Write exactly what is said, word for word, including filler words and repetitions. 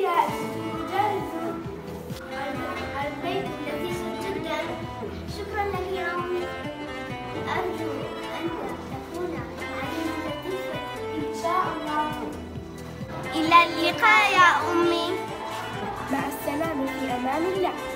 جاهز. البيت لذيذ جدا. شكرا لك يا أمي. أرجو أن تكون علينا لطيفة إن شاء الله. إلى اللقاء يا أمي. مع السلامة، في أمان الله.